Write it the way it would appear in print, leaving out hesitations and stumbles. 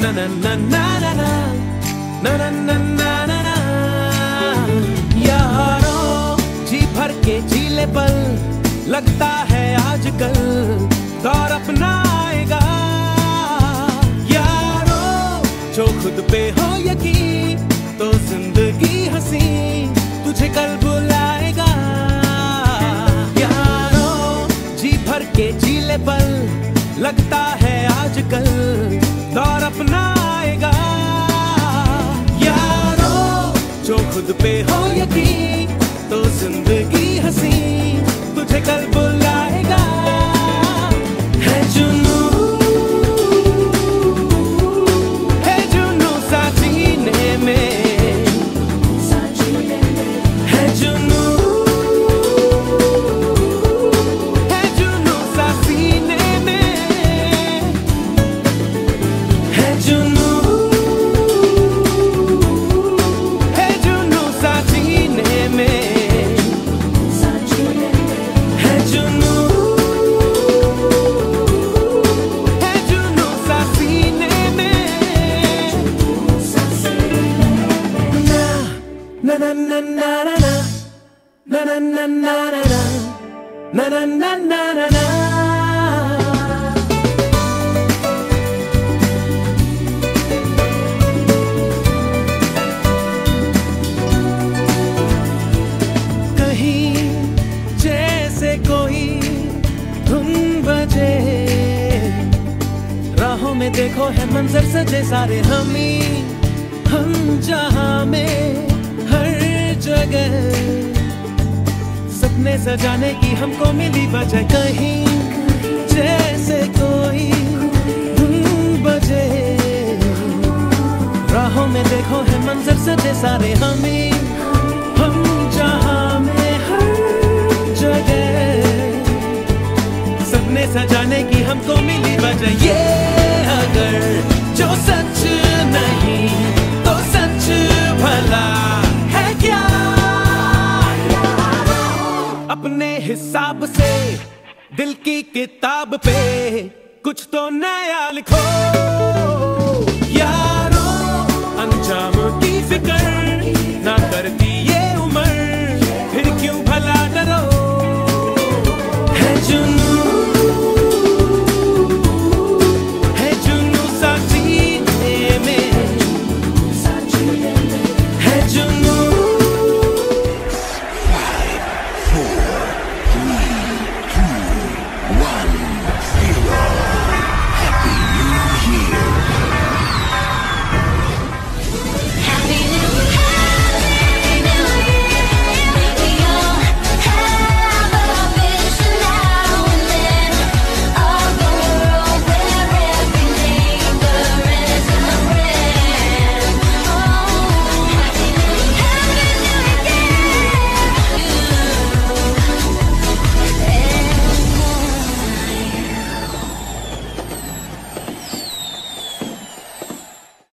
ना ना ना ना ना ना ना ना ना ना ना। यारों जी भर के झीले पल, लगता है आजकल दौर अपना आएगा। यारों जो खुद पे हो यकीन, तो जिंदगी हंसी तुझे कल बुलाएगा। यारों जी भर के झीले पल, लगता है आजकल दौर अपना आएगा। यारों जो खुद पे हो यकीन, तो जिंदगी हंसी तुझे कल बुलाएगा। है जुनू, है जुनू सा जीने में, है जुनू, है जुनू सा सीने में, है जुनू, है जुनू सा जीने में, है जुनू, है जुनू सा सीने में। ना ना ना ना ना ना ना ना ना ना ना ना ना ना ना ना। कहीं जैसे कोई धुन बजे, राहों में देखो है मंजर सजे सारे हम जहां में हर जगह, सपने सजाने की हमको मिली वजह। कहीं जैसे कोई धुन बजे, राहों में देखो है मंजर सजे सारे हम जहां में हर जगह, सपने सजाने की हमको मिली वजह। ये अगर जो सच नहीं तो सच भला है क्या? अपने हिसाब से दिल की किताब पे कुछ तो नया लिखो।